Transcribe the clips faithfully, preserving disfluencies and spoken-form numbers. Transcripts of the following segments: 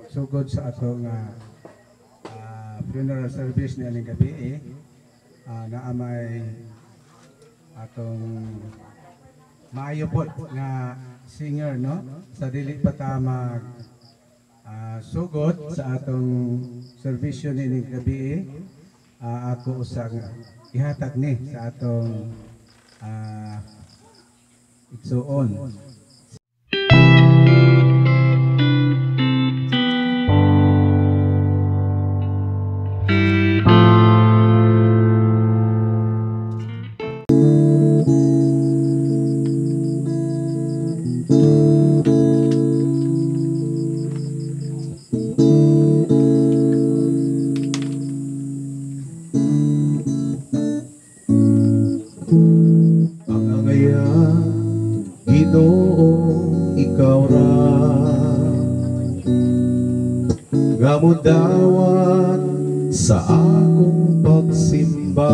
sugod sa atong uh, uh, funeral service niyaning gabi eh. Uh, naamay atong maayo po nga singer no sa dili pa ta mag uh, sugod sa atong servisyo nining gabi eh. Uh, ako usang ihatag ni sa atong uh, igsuon. Dawat sa akong pagsimba,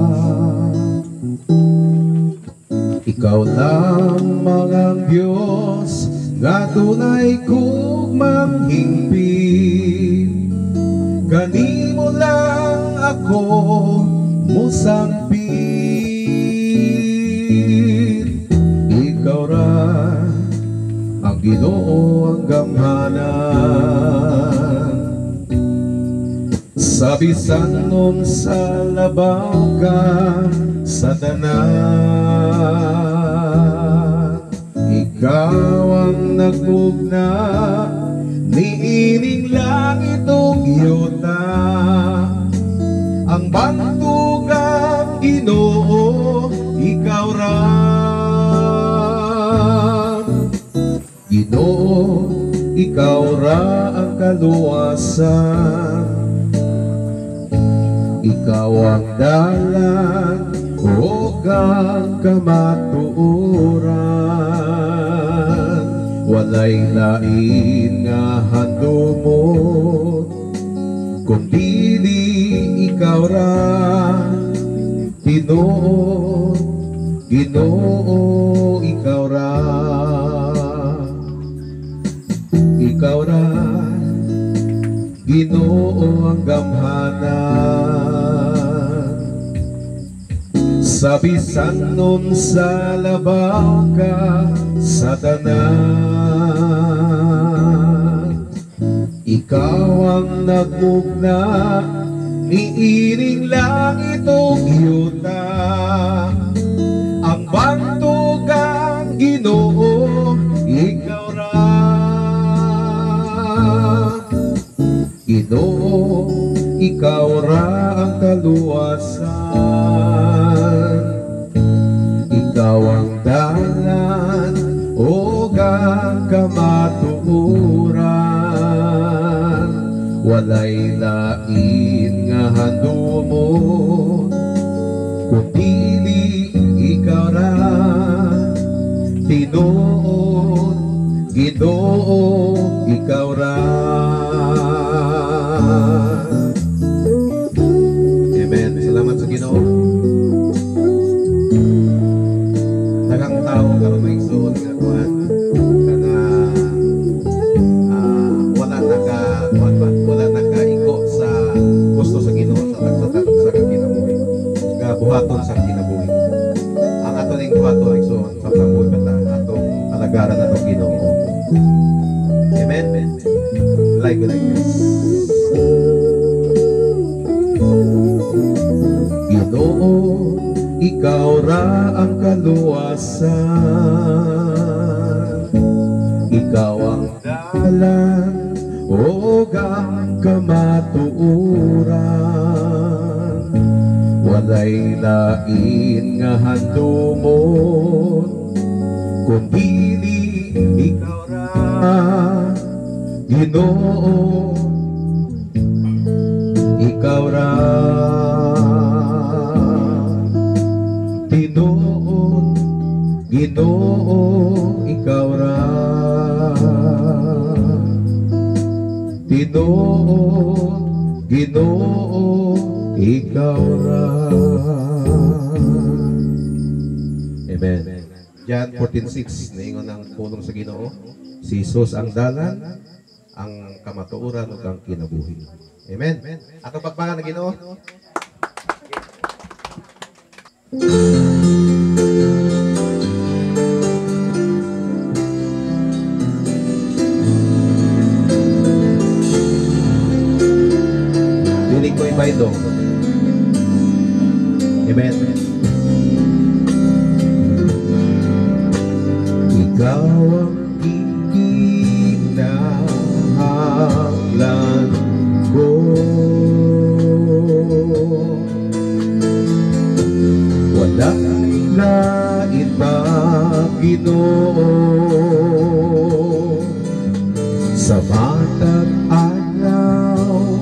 ikaw lamang ang Diyos nga tunay kong manghingpit. Kanimo lang ako musampit. Ikaw ra ang Ginoo ang gamhanan, sa bisan nun sa labaw ka sa tanan. Ikaw ang nagmugna niining langit ug yuta, ang bantugang Ginoo ikaw ra. Ginoo ikaw ra ang kaluwasan, ikaw ang dalan o ang kamatuoran. Walay lain nga handumot kung dili ikaw ra. Ginoo, Ginoo ikaw ra. Ikaw ra Ginoo ang gamhanan, sa bisan nun sa labaw ka sa tanan. Ikaw ang nagmugna niining langit ug yuta, ang bantugang Ginoo ikaw ra. Ginoo, ikaw ra ang kaluwasan, ikaw ang dalan o ang kamatuoran. Walay lain nga handumot kung dili ikaw ra. Tinuod, Ginoo ikaw ra. Amen. Salamat sa Ginoo. Daghang tao karon may igsoon nga kuan kana uh, wala naka kuan ba wala nakaiko sa gusto sa Ginoo sa tagsa sa kinabuhi. Nga buhaton sa kinabuhi. Ang ato ning buhaton igsoon sa pagbuhat bata atong alagaran atong Ginoo. Amen. Like like this. Ginoo, ikaw ra ang kaluwasan, ikaw ang dalan o ang kamatuoran. Walay lain nga handumot kung dili ikaw ra. Ginoo, ikaw ra. Tinuod, Ginoo ikaw ra. Tinuod, Ginoo ikaw ra. Amen. John fourteen six, naingon ang pulong sa Ginoo. Si Jesus ang dalan, ang kamatuoran ug ang kinabuhi. Amen. Ato pagpakan na Ginoo. Dinig ko ibaydo. Amen. Ikaw ang ikinahanglan ko. Wala lain pa, Ginoo, sa matag araw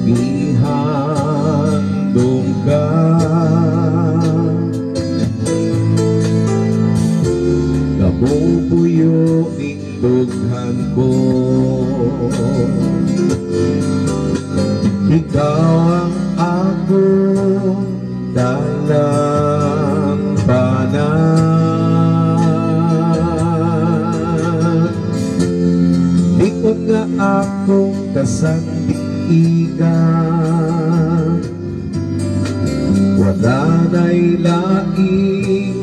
ihandom ka. Nabubuyo ning dughan ko, ikaw ang akong dalang banag. Likod nga akong kasandigan, wala na'y laing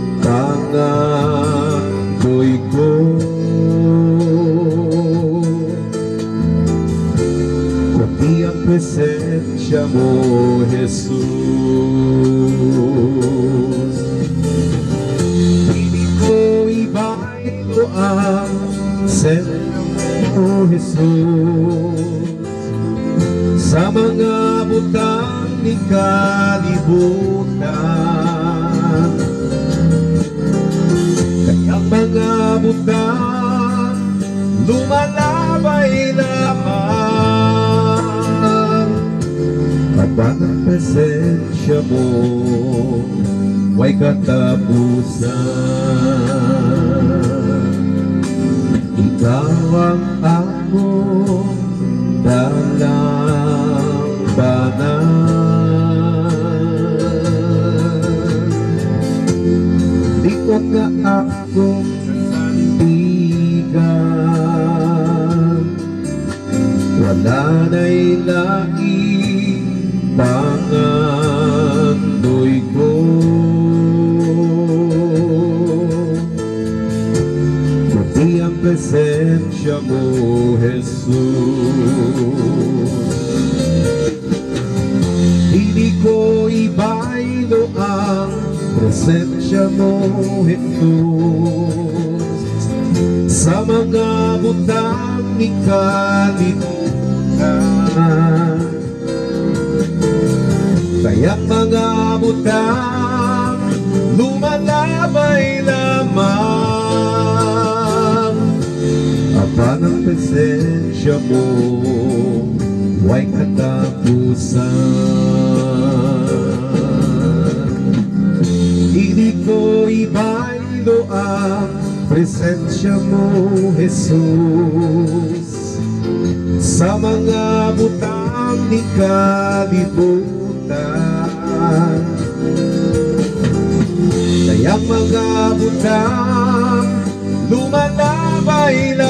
pangandoy ko. Kundi ang presensya mo, Jesus. Hindi ko ibayo ang presensya mo, Jesus, sa mga butang ni kalibutan. Kayang mga butang lumalabay lamang kapag ang presensya mo may katapusan. Ikaw ang akong dalang banag. Likod nga akong kasandigan, wala na'y laing pangandoy ko. Kundi ang presensya mo, Jesus. Hindi ko ibaylo ang presensya mo, Jesus, sa mga butang ni kalibutan. Kaya mga butang lumalabay lamang apan ang presensya mo may katapusan. Hindi ko ibaylo ang presensya mo, Jesus, sa mga butang ni kalibutan. Kaya mga butang lumalabay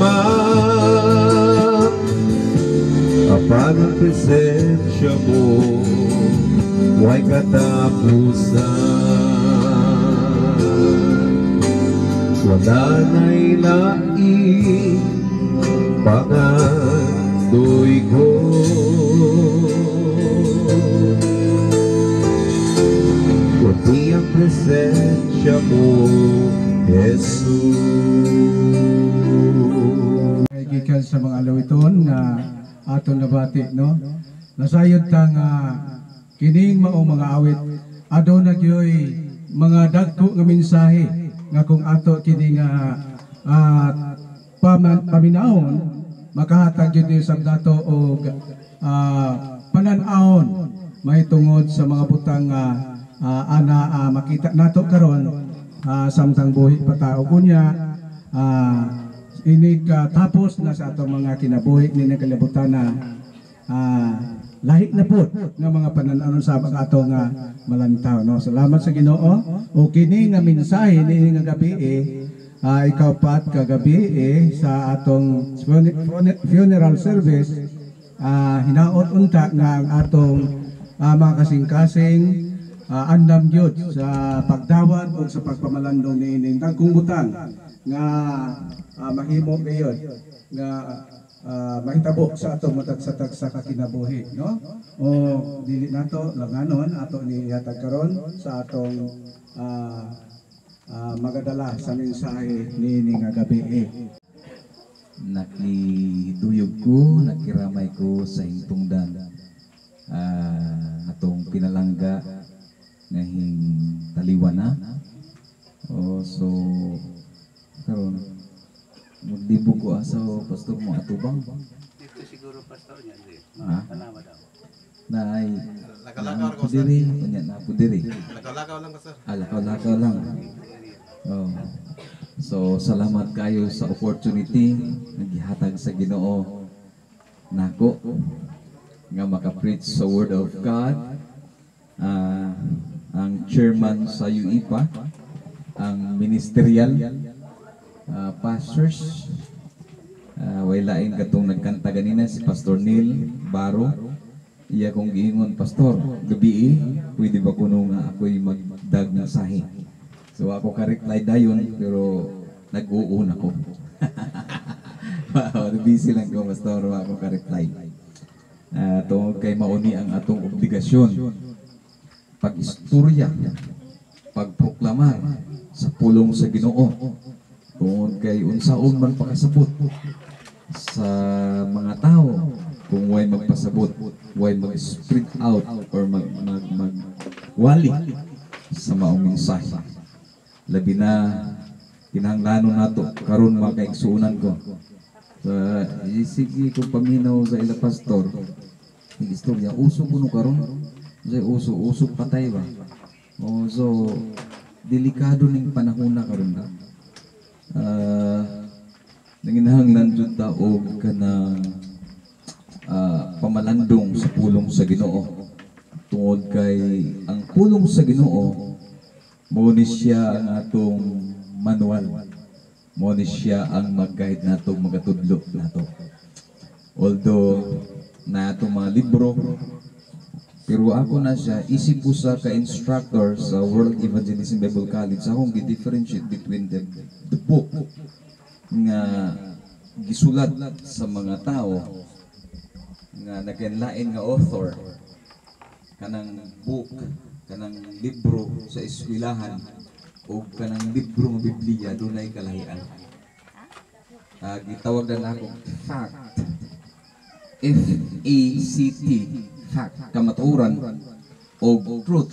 lamang apan ang presensya mo may katapusan. Wala na'y laing pangandoy ko. Kundi ang presensya mo, Jesus. Ay gikan sa mga alawiton na aton nabati, no? Nasayod tang uh, kining maong mga awit aduna gyoy mga dagko nga mensahe nga kung ato kini nga uh, paman, paminahon makahatag gyud sa dato og uh, panan-awon mahitungod sa mga butang uh, uh, ana uh, makita nato karon uh, samtang buhi patao kunya uh, ini uh, tapos na sa atong mga kinabuhi ni kalibutan na uh, lahi na po nga mga panan-anon sa ato nga malantaw, no? Salamat sa Ginoo o kini nga mensahe ni nga gabi eh, ah, ikaw pat kagabi eh, sa atong fun- fun- funeral service, ah, hinaot unta nga ang atong ah, mga kasing-kasing ah, andam gyud sa pagdawat o sa pagpamalandong ni ining dagkong butang nga ah, mahimo gayud nga ah, mahitabo sa atong matag-satag sa kakinabuhi, no? O dili nato langanon ato ni hatag karon sa atong ah, ah, magadala sa mensahe ni ining nga gabi eh. Nakiduyog ko, nakiramay ko sa hintungdan ah, atong pinalangga ngahing taliwan na. Oh, so karon magdibog ko asaw pastor mo atubang. Dito siguro pastor niya, di. Ha? Tanawa daw. Na ay Lakalakaw na ko, po diri, kanya na po diri. Lakaw-lakaw lang, Pastor. Ah, lakaw-lakaw lang. Oh. So salamat kayo sa opportunity nagihatag sa Ginoo nako nga maka-preach sa Word of God. Ah, ang chairman sa U I P A, ang ministerial ah, pastors, uh, way lain katong nagkanta ganina si Pastor Neil Baro. Iya kong giingon, Pastor, gabi pwede ba kuno nga ako'y magdag na sahi? So ako ka-reply dayon pero nag-uuna ko. Wow, busy lang ko, Pastor, ako ka-reply. Uh, tungod kay mauni ang atong obligasyon, pag-istorya, pagproklamar sa pulong sa Ginoo, tungod kay unsaon man pakasabot sa mga tao, kung way magpasabot, way mag-spread out or mag, mag, mag wali sa maong mensahe. Labi na kinahanglanon nato karon mga kaigsuunan ko. Sa uh, sige kung paminaw sa ila pastor, ang istorya uso kuno karon. Say uso uso patay ba? Oh, so delikado ning panahon na karon na. Uh, nanginahanglan jud ta og kanang uh, pamalandong sa pulong sa Ginoo. Tungod kay ang pulong sa Ginoo mo ni siya ang atong manual. Mo ni siya ang mag-guide nato, magatudlo nato. Although na atong mga libro, pero ako na siya isip ko sa ka-instructor sa World Evangelism Bible College, akong gi-differentiate between the, the book nga gisulat sa mga tao nga nagkanlain nga author, kanang book, kanang libro sa eskwelahan o kanang libro ng Biblia, dunay kalahian. Uh, gitawag na ako fact, F A C T, fact, kamatuoran o truth.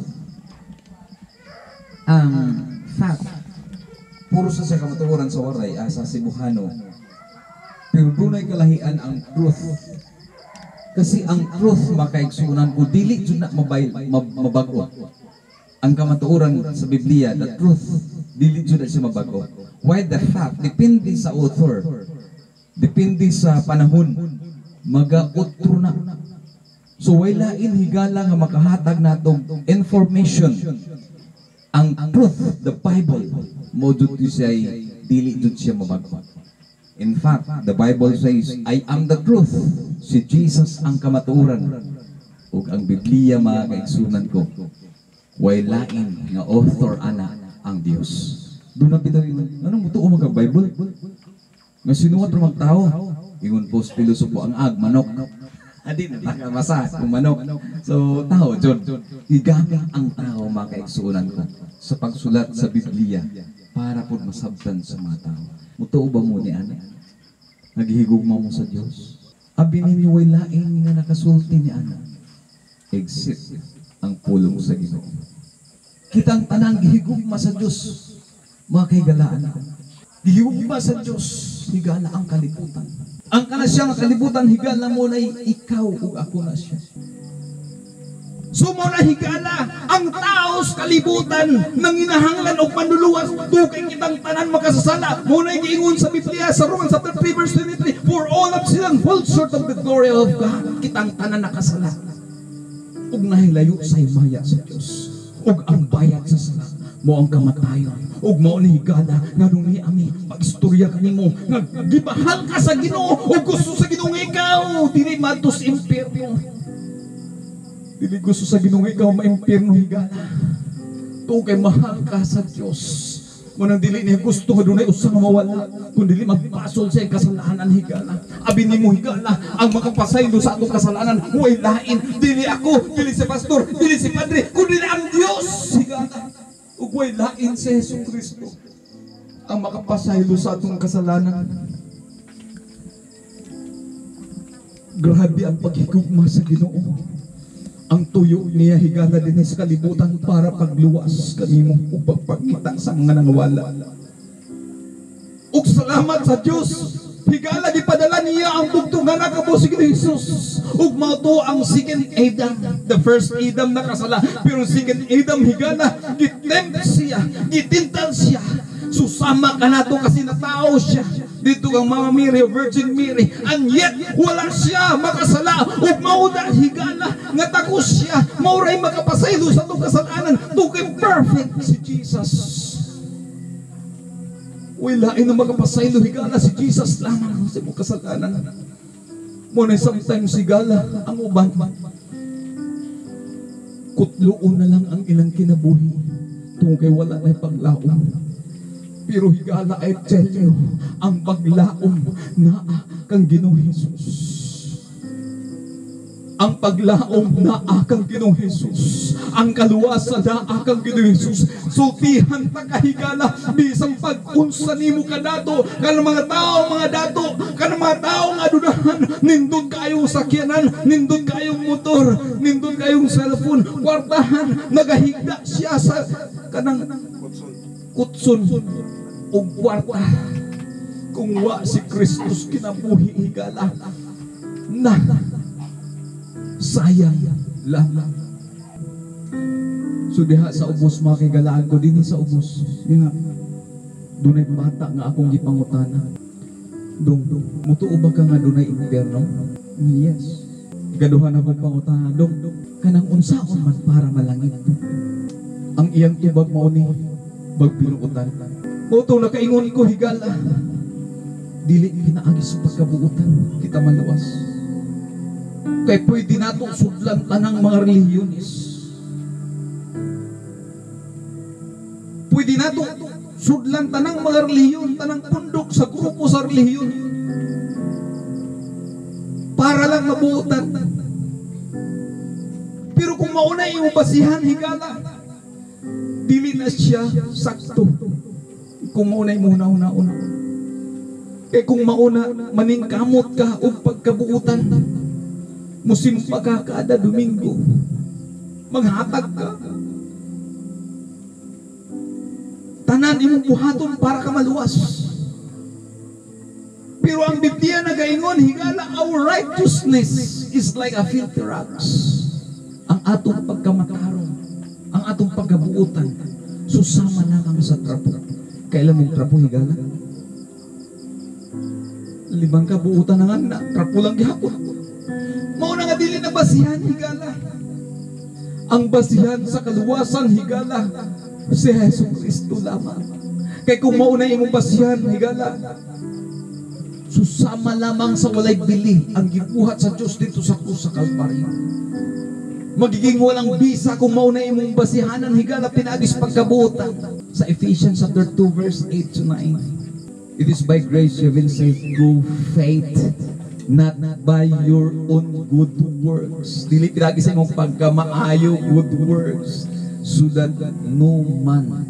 Ang fact, puro sa sa kamatuoran sa waray, asa Cebuano, pero dunay kalahian ang truth. Kasi ang truth makaigsunan ko dili jud na mabay mab, mabago. Ang kamatuoran sa Biblia, the truth dili jud na siya mabago. Why the fact depende sa author. Depende sa panahon. Magautro na. So way lain higala nga makahatag natong information. Ang truth, the Bible, mo jud siya dili jud siya mabago. In fact, the Bible says, I am the truth. Si Jesus ang kamatuoran. Ug ang Biblia mga kaigsunan ko, way lain nga author ana ang Dios. Doon na bitaw ingon, anong mutuo mga Bible? Nga sinuwat ra magtao. Ingon post pilosopo ang ag manok. Adi na tagamasa kung manok. So tao John, higamit ang tao mga kaigsunan ko sa pagsulat sa Biblia para pud masabtan sa mga tao. Mutuo ba mo ni ana? Naghihigugma mo sa Dios. Abi ninyo way lain nga nakasulti ni ana. Exit ang pulong sa Ginoo. Kitang tanang gihigugma sa Dios, mga kaigalaan ko. Gihigugma sa Dios, higala ang kalibutan. Ang kana siya nga kalibutan, higala mo na ikaw ug ako na siya. Sumo na higala ang taos kalibutan nang inahanglan og manluluwas dugay kitang tanan makasasala. Munay giingon sa Biblia sa Romans chapter three verse twenty-three, for all have sinned and fall short of the glory of God. Kitang tanan nakasala. Ug nahilayo sa himaya sa Dios. Ug ang bayad sa sala mo ang kamatayon ug mao ni higala nga nung ni ami pagistorya kanimo nga gibahal ka sa Ginoo ug gusto sa Ginoo nga ikaw dili madto sa impyerno. Dili gusto sa Ginoo nga ikaw maimpyerno higala. Tu kay mahal ka sa Dios. Mo nang dili niya gusto nga dunay usa nga mawala kun dili magpasol sa kasalanan higala. Abi nimo higala ang makapasaylo sa atong kasalanan way lain dili ako, dili si pastor, dili si padre, kundi ang Dios higala. Ug way lain si Jesucristo ang makapasaylo sa atong kasalanan. Grabe ang paghigugma sa Ginoo. Ang tuyo niya higala din sa kalibutan para pagluwas kanimo o pagpakita sa mga nangawala. Ug salamat sa Dios, higala gipadala niya ang tugtugan na kamo si Jesus. Ug mao to ang second Adam, the first Adam na kasala, pero second Adam higala gitempt siya, gitintal siya. Susama ka nato kasi natao siya. Dito kang Mama Mary, Virgin Mary, and yet wala siya makasala ug mao na higala nga takos siya mauray makapasaylo sa atong kasalanan tukay perfect si Jesus. Wala ay na makapasaylo higala si Jesus lamang sa imong kasalanan. Mo na sometimes higala ang uban kutloon na lang ang ilang kinabuhi tungkay wala na paglaom. Pero higala ay tell you, ang paglaom na kang Ginoong Jesus. Ang paglaom na akang Ginoong Jesus. Ang kaluwasan na akang Ginoong Jesus. Sultihan ta kahigala, bisang pag-unsa nimo ka dato, kan mga tao, mga dato, kan mga tao nga dudahan, nindot kayong sakyanan, nindot kayong motor, nindot kayong cellphone, kwartahan, nagahigda siya sa kanang kutson o kwarta. Kung wa si Kristus kinabuhi higala na sayang lang. So diha sa ubos mga kaigalaan ko din sa ubos nga dunay bata nga akong gipangutana. Dong, mutuo ba ka nga dunay impyerno? Yes. Ikaduha na ko pangutana. Dong, kanang unsaon man para malangit? Ang iyang tubag mao ni bagpinuutan. Muto na kaingon ko higala. Dili pinaagi sa pagkabuutan kita maluwas. Kay pwede nato sudlan tanang mga relihiyones. Pwede nato sudlan tanang mga relihiyon, tanang pundok sa grupo sa relihiyon. Para lang mabuutan. Pero kung mauna yung basihan higala, dili na siya sakto. Kung mauna yung muna-una-una. Kaya kung mauna, maningkamot ka o pagkabuutan, musimpa ka kada Domingo, maghatag ka. Tanan imong buhaton para ka maluwas. Pero ang Biblia nagaingon, higala, our righteousness is like a filthy rags. Ang atong pagkamataron, ang atong pagkabuutan, susama lamang sa trapo. Kailan mong trapo higala? Limang kabuutan na nga na, trapo lang gihapon. Mauna nga dili na basihan higala. Ang basihan sa kaluwasan higala, si Jesucristo lamang. Kaya kung mauna imong basihan higala, susama lamang sa walay bili ang gibuhat sa Diyos dito sa krus sa Kalbaryo. Magiging walang bisa kung mauna imong basihanan higala pinagis pagkabuutan. Sa Ephesians chapter two verse eight to nine. It is by grace you have been saved through faith, not by your own good works. Dili pinagi sa imong pagkamaayo good works, so that no man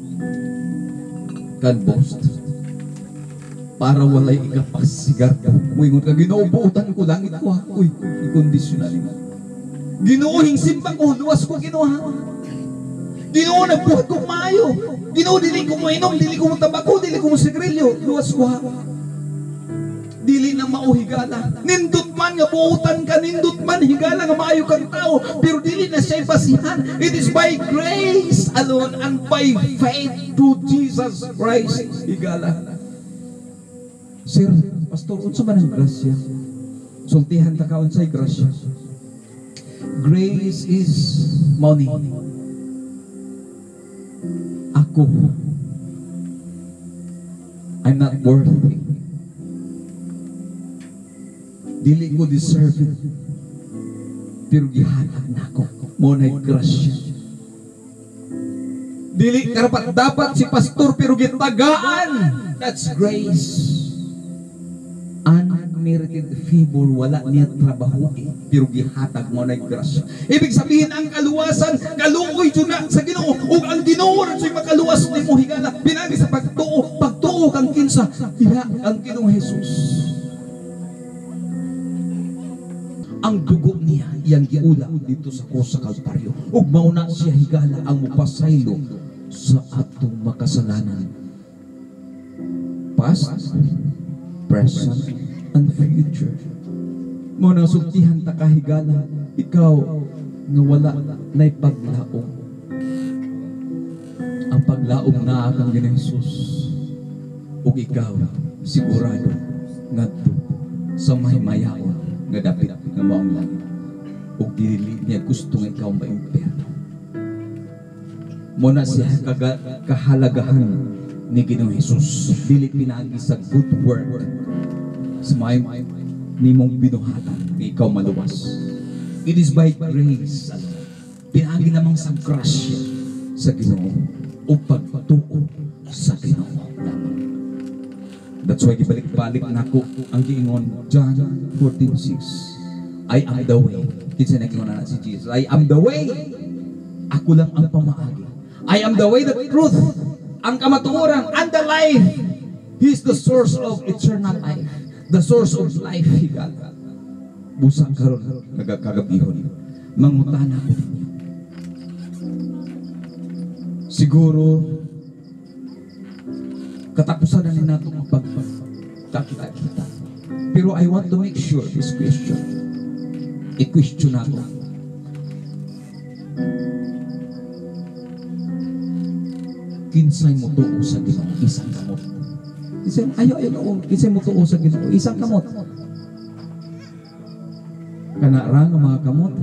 can boast. Para walay ikapasigar ka. Uy, ngun ka ginaubuutan ko langit ko ha. Uy, i-conditional nga. Ginuuhing simba ko, luwas ko ginuha. Ginoo nagbuhat ko maayo. Ginoo dili ko mainom, dili ko tabako, dili ko sigarilyo, luwas ko ha. Dili na mao higala. Nindot man nga buutan ka, nindot man higala nga maayo kang tao, pero dili na siya basihan. It is by grace alone and by faith to Jesus Christ higala. Sir, pastor, unsa man ang grasya? Sultihan ta ka unsay grasya? Grace is money. ako, I'm not worthy. Dili ko deserve it. Pero gihatag na ako. Mo na'y grasya. Dili karapat dapat si pastor pero gitagaan. That's grace. Unmerited favor, wala niya trabaho eh. Pero gihatag mo na'y grasya. Ibig sabihin ang kaluwasan, kaluoy dyan na sa Ginoo. O ang Ginoo rin siya'y makaluwas ni mo higala. Pinagi sa pagtuo, pagtuo kang kinsa. Iha ang Ginoong Jesus. Ang dugo niya iyang giula dito sa krus sa Kalbaryo. Ug mauna siya higala ang mupasaylo sa atong makasalanan. Past, present, and future. Mo nang sultihan ta kahigala, ikaw nga wala nay paglaom. Ang paglaom na kang Ginoong Hesus. Ug ikaw sigurado ngadto sa mahimayaon nga dapit nga mao ang langit. Ug dili niya gusto nga ikaw maimpyerno. Mo na siya kaga, kahalagahan ni Ginoong Hesus. Dili pinagi sa good work sa may nimong binuhatan nga ikaw maluwas. It is by grace alone. Pinagi namang sa grasya sa Ginoo o pagtuo sa Ginoo lamang. That's why gibalik-balik nako ang giingon John fourteen six. I am the way. Kinsa na kinuna na si Jesus. I am the way. Ako lang ang pamaagi. I am the way, the truth, ang kamatuoran, and the life. He is the source of eternal life. The source of life. Higala. Busa karon nagkagabihon. Mangutana ko ninyo. Siguro katapusan na ni nato ang pagkakita-kita. Pero I want to make sure this question. I-question nato. Kinsay mo tuo sa Ginoo, isang kamot. Kinsay ayo ayo kinsay mo tuo sa Ginoo, isang kamot. Kana ra nga mga kamot.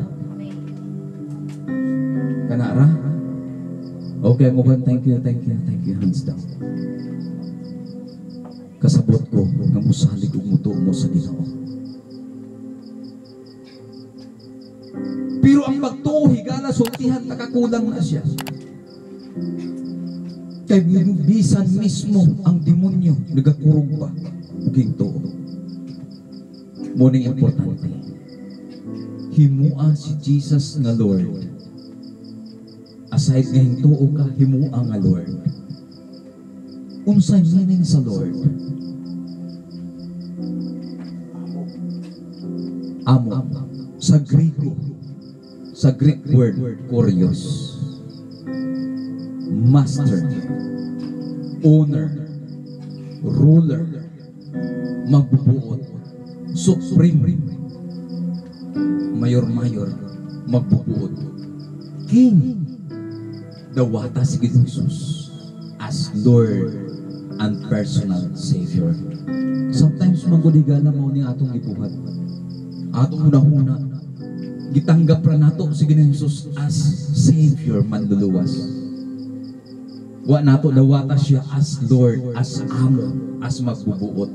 Kana ra. Okay, mo kan thank you, thank you, thank you. Hands down. Kasabot ko nga musalig ug mutuo mo sa Ginoo. Pero ang pagtuo higala sultihan takakulang na siya. Kay bisan mismo ang demonyo nagakurog pa naging tuo. Muning importante. Himua si Jesus nga Lord. Aside nga hintuo ka, himua nga Lord. Unsay meaning sa Lord? Amo. Sa Grego, sa Greek word, kurios. Master, owner, ruler, magbubuot, supreme, mayor-mayor, magbubuot, king, dawata si Jesus as Lord and personal Savior. Sometimes mangguligala mo ni atong gibuhat. Atong una-una, gitanggap ra nato si Ginoong Jesus as Savior manluluwas. Wa nato dawata siya as Lord, as Amo, as magbubuot.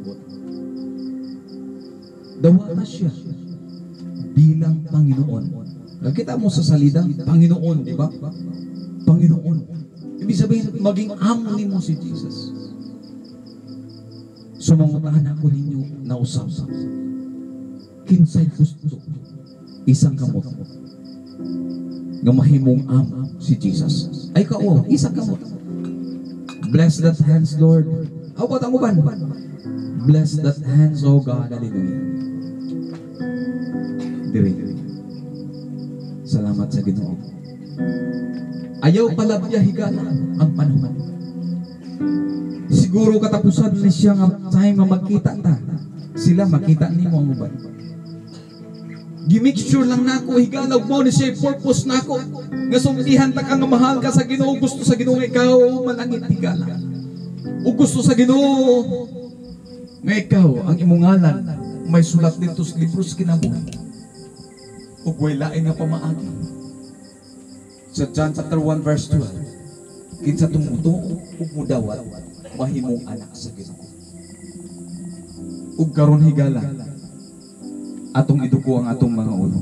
Dawata siya bilang Panginoon. Nakita mo sa salida, Panginoon, di ba? Panginoon. Ibig sabihin, maging amo ni mo si Jesus. Sumangutahan ako ninyo na usap. Kinsay gusto, isang kamot nga mahimong amo si Jesus. Ay kao, isang kamot. Bless that hands, Lord. How about ang uban? Bless that hands, oh God. Hallelujah. Diri. Salamat sa Ginoo. Ayaw palabya higala ang panahon. Siguro katapusan ni siya nga time nga magkita ta. Sila makita nimo ang uban. Gi-make sure lang nako higala mo ni siya purpose nako. Nga sumpihan ta ka nga mahal ka sa Ginoo, gusto sa Ginoo nga ikaw malangit higala. O gusto sa Ginoo nga ikaw ang imong ngalan may sulat dito sa libro sa kinabuhi. Ug way lain nga pamaagi. Sa John chapter one verse twelve. kinsa tumuto ug mudawat mahimong anak sa Ginoo. Ug karon higala atong iduko ang atong mga ulo.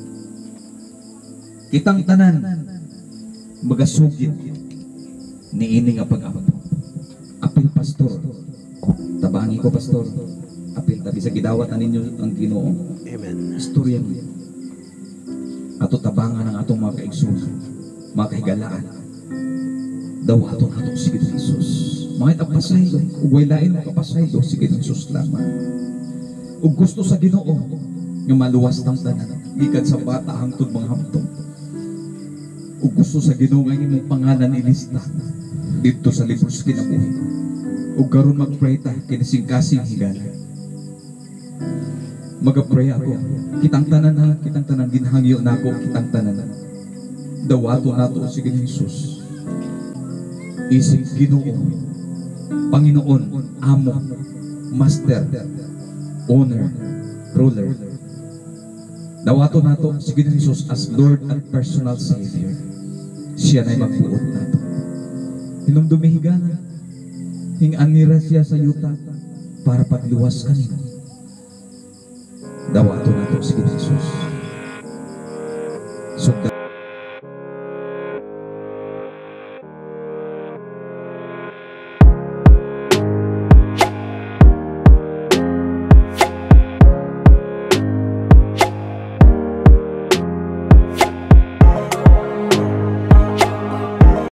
Kitang tanan magasugid niini nga pag-abot. Apil pastor, tabangi ko pastor. Apil tabi sa gidawat na ninyo ang Ginoo. Amen. Istorya niya. Ato tabangan ang atong mga kaigsunan, mga kahigalaan. Daw ato na atong sige ng Isus. Mga itapasay, ug way lain mga kapasay do sige ng Isus lamang. Ug gusto sa Ginoo nga maluwas ng tanan, gikan sa bata hangtod mga hamtong. Ug gusto sa Ginoo nga imong pangalan ilista dito sa libro sa kinabuhi. Ug karon mag-pray ta kinising-kasing higala. Mag-pray ako. Kitang tanan ha, kitang tanan ginhangyo nako, kitang tanan. Dawato nato sige ni Jesus. Isig Ginoo, Panginoon, Amo, Master, Owner, Ruler. Dawato nato sige ni Jesus as Lord and personal Savior. Siya na'y magbuot nato. Hinumdumi higala, hing-anira siya sa yuta para pagluwas kanino. Dawato nato sige ni Jesus. So